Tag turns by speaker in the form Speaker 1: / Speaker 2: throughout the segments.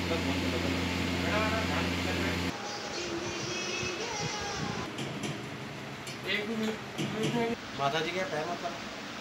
Speaker 1: माता जी के पैर मतलब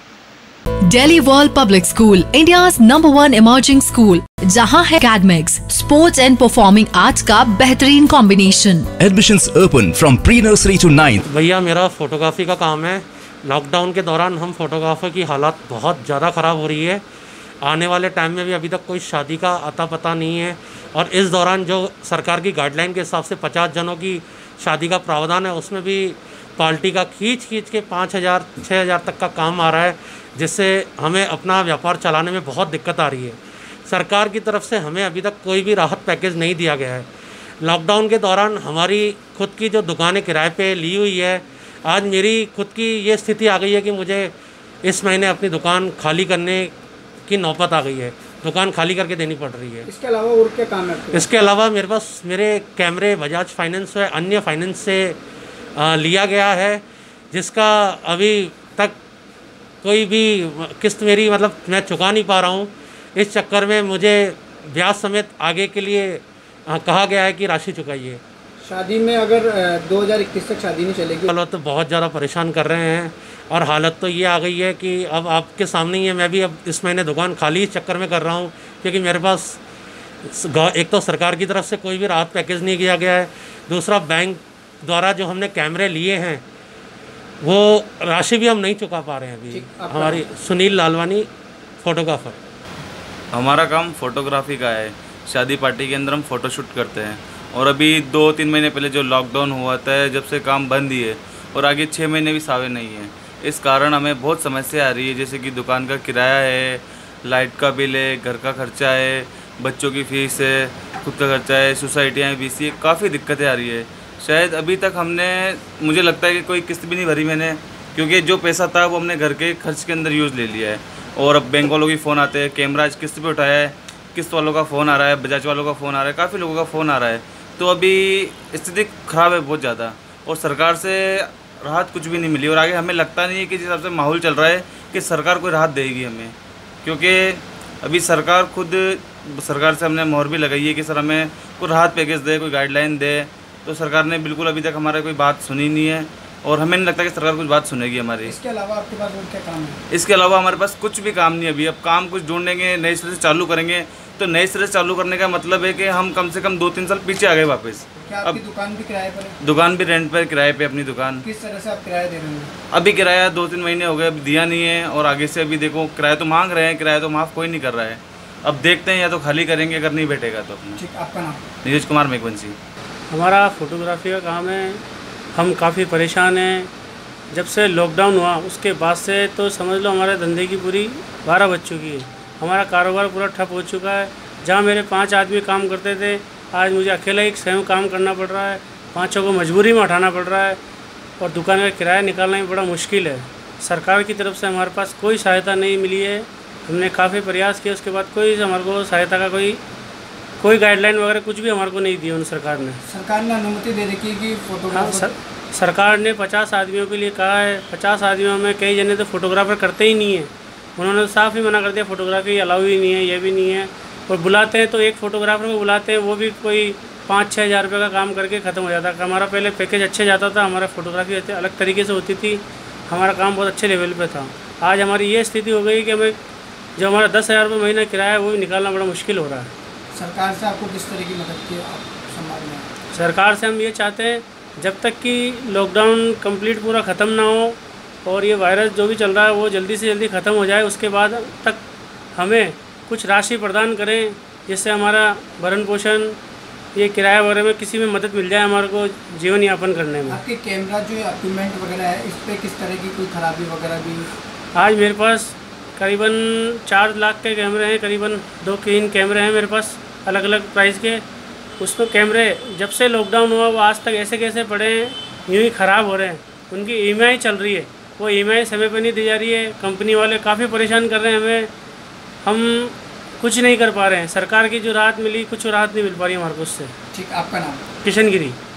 Speaker 2: Delhi World Public School, India's #1 emerging school, जहां है academics, sports and performing arts का बेहतरीन combination.
Speaker 3: Admissions open from pre-nursery to 9th।
Speaker 4: भैया मेरा फोटोग्राफी का काम है। लॉकडाउन के दौरान हम फोटोग्राफर की हालत बहुत ज़्यादा ख़राब हो रही है। आने वाले टाइम में भी अभी तक कोई शादी का अता पता नहीं है, और इस दौरान जो सरकार की गाइडलाइन के हिसाब से 50 जनों की शादी का प्रावधान है, उसमें भी पार्टी का खींच के 5,000 6,000 तक का काम आ रहा है, जिससे हमें अपना व्यापार चलाने में बहुत दिक्कत आ रही है। सरकार की तरफ से हमें अभी तक कोई भी राहत पैकेज नहीं दिया गया है। लॉकडाउन के दौरान हमारी खुद की जो दुकानें किराए पे ली हुई है, आज मेरी खुद की ये स्थिति आ गई है कि मुझे इस महीने अपनी दुकान खाली करने की नौबत आ गई है। दुकान खाली करके देनी पड़ रही है।
Speaker 5: इसके अलावा और क्या काम है?
Speaker 4: इसके अलावा मेरे पास मेरे कैमरे बजाज फाइनेंस है, अन्य फाइनेंस से लिया गया है, जिसका अभी तक कोई भी किस्त मेरी मतलब मैं चुका नहीं पा रहा हूँ। इस चक्कर में मुझे ब्याज समेत आगे के लिए कहा गया है कि राशि चुकाइए।
Speaker 5: शादी में अगर 2021 तक शादी नहीं चलेगी
Speaker 4: तो बहुत ज़्यादा परेशान कर रहे हैं, और हालत तो ये आ गई है कि अब आपके सामने ही है। मैं भी अब इस महीने दुकान खाली इस चक्कर में कर रहा हूँ, क्योंकि मेरे पास एक तो सरकार की तरफ से कोई भी राहत पैकेज नहीं किया गया है, दूसरा बैंक द्वारा जो हमने कैमरे लिए हैं वो राशि भी हम नहीं चुका पा रहे हैं अभी। हमारी सुनील लालवानी, फोटोग्राफर।
Speaker 6: हमारा काम फोटोग्राफी का है। शादी पार्टी के अंदर हम फ़ोटोशूट करते हैं, और अभी 2-3 महीने पहले जो लॉकडाउन हुआ था, जब से काम बंद ही है, और आगे 6 महीने भी सावे नहीं है। इस कारण हमें बहुत समस्या आ रही है, जैसे कि दुकान का किराया है, लाइट का बिल है, घर का खर्चा है, बच्चों की फ़ीस है, खुद का खर्चा है, सोसाइटियाँ बीसी है, काफ़ी दिक्कतें आ रही है। शायद अभी तक मुझे लगता है कि कोई किस्त भी नहीं भरी मैंने, क्योंकि जो पैसा था वो हमने घर के खर्च के अंदर यूज़ ले लिया है। और अब बैंक वालों की फ़ोन आते हैं, कैमरा आज किस्त पे उठाया है, किस्त वालों का फ़ोन आ रहा है, बजाज वालों का फ़ोन आ रहा है, काफ़ी लोगों का फ़ोन आ रहा है। तो अभी स्थिति ख़राब है बहुत ज़्यादा, और सरकार से राहत कुछ भी नहीं मिली, और आगे हमें लगता नहीं है कि जिस हिसाब से माहौल चल रहा है कि सरकार कोई राहत देगी हमें, क्योंकि अभी सरकार से हमने मोहर भी लगाई है कि सर हमें कोई राहत पैकेज दे, कोई गाइडलाइन दे। तो सरकार ने बिल्कुल अभी तक हमारा कोई बात सुनी नहीं है, और हमें नहीं लगता कि सरकार कुछ बात सुनेगी हमारी।
Speaker 5: इसके अलावा आपके पास और क्या काम है?
Speaker 6: इसके अलावा हमारे पास कुछ भी काम नहीं है अभी। अब काम कुछ ढूंढेंगे, नए सिरे से चालू करेंगे, तो नए सिरे से चालू करने का मतलब है कि हम कम से कम 2-3 साल पीछे आ गए वापस।
Speaker 5: क्या आपकी दुकान भी किराए पर है?
Speaker 6: दुकान भी रेंट पर, किराए पे अपनी दुकान।
Speaker 5: किस तरह से आप किराया दे रहे हैं?
Speaker 6: अभी किराया 2-3 महीने हो गए, अभी दिया नहीं है, और आगे से अभी देखो किराया तो मांग रहे हैं, किराया तो माफ़ कोई नहीं कर रहा है। अब देखते हैं, या तो खाली करेंगे, अगर नहीं बैठेगा तो अपना।
Speaker 5: ठीक, आपका नाम?
Speaker 6: नीरज कुमार मेघवंशी।
Speaker 7: हमारा फोटोग्राफी का काम है। हम काफ़ी परेशान हैं। जब से लॉकडाउन हुआ उसके बाद से तो समझ लो हमारे धंधे की पूरी 12 बज चुकी है। हमारा कारोबार पूरा ठप हो चुका है। जहाँ मेरे 5 आदमी काम करते थे, आज मुझे अकेला ही स्वयं काम करना पड़ रहा है। 5 को मजबूरी में उठाना पड़ रहा है, और दुकान का किराया निकालना भी बड़ा मुश्किल है। सरकार की तरफ से हमारे पास कोई सहायता नहीं मिली है। हमने काफ़ी प्रयास किए, उसके बाद कोई हमारे को सहायता का कोई गाइडलाइन वगैरह कुछ भी हमारे को नहीं दी उन सरकार ने।
Speaker 5: सरकार ने अनुमति दे रखी है कि फोटोग्राफर?
Speaker 7: सरकार ने 50 आदमियों के लिए कहा है। 50 आदमियों में कई जने तो फोटोग्राफर करते ही नहीं है। उन्होंने साफ ही मना कर दिया, फोटोग्राफी अलाउ ही नहीं है, ये भी नहीं है। और बुलाते हैं तो एक फ़ोटोग्राफर को बुलाते हैं, वो भी कोई 5-6 हज़ार रुपये का काम करके ख़त्म हो जाता है। हमारा पहले पैकेज अच्छे जाता था, हमारा फोटोग्राफी अलग तरीके से होती थी, हमारा काम बहुत अच्छे लेवल पे था। आज हमारी ये स्थिति हो गई कि हमें जो हमारा 10,000 रुपये महीना किराया है वो भी निकालना बड़ा मुश्किल हो रहा है।
Speaker 5: सरकार से आपको किस तरह की मदद की आप समाज में?
Speaker 7: सरकार से हम ये चाहते हैं, जब तक कि लॉकडाउन कंप्लीट पूरा ख़त्म ना हो और ये वायरस जो भी चल रहा है वो जल्दी से जल्दी ख़त्म हो जाए, उसके बाद तक हमें कुछ राशि प्रदान करें, जिससे हमारा भरण पोषण, ये किराया वगैरह में किसी में मदद मिल जाए हमारे को जीवन यापन करने में।
Speaker 5: आपके कैमरा जो इक्विपमेंट वगैरह है, इस पर किस तरह की कोई ख़राबी वगैरह भी?
Speaker 7: आज मेरे पास करीबन 4 लाख के कैमरे हैं, करीबन 2-3 कैमरे हैं मेरे पास अलग अलग प्राइस के। उसमें कैमरे जब से लॉकडाउन हुआ वो आज तक ऐसे कैसे पड़े हैं, यूँ ही ख़राब हो रहे हैं। उनकी EMI चल रही है, वो EMI समय पर नहीं दी जा रही है। कंपनी वाले काफ़ी परेशान कर रहे हैं हमें, हम कुछ नहीं कर पा रहे हैं। सरकार की जो राहत मिली, कुछ राहत नहीं मिल पा रही है हमारे को उससे।
Speaker 5: ठीक, आपका नाम?
Speaker 7: किशन गिरी।